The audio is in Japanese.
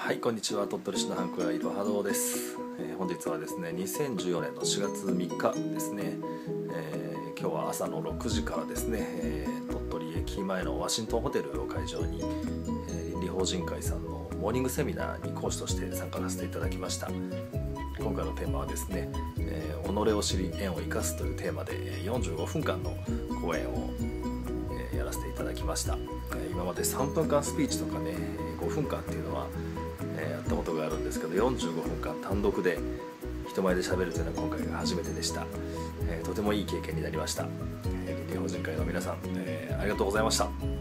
はい、こんにちは。鳥取市のハンクラいろは堂です。本日はですね、2014年の4月3日ですね。今日は朝の6時からですね、鳥取駅前のワシントンホテルを会場に、倫理法人会さんのモーニングセミナーに講師として参加させていただきました。今回のテーマはですね、己を知り縁を生かすというテーマで45分間の講演をやらせていただきました。今まで3分間スピーチとかね、5分間っていうのはやったことがあるんですけど、45分間単独で人前で喋るというのは今回が初めてでした。とてもいい経験になりました。倫理法人会の皆さん、ありがとうございました。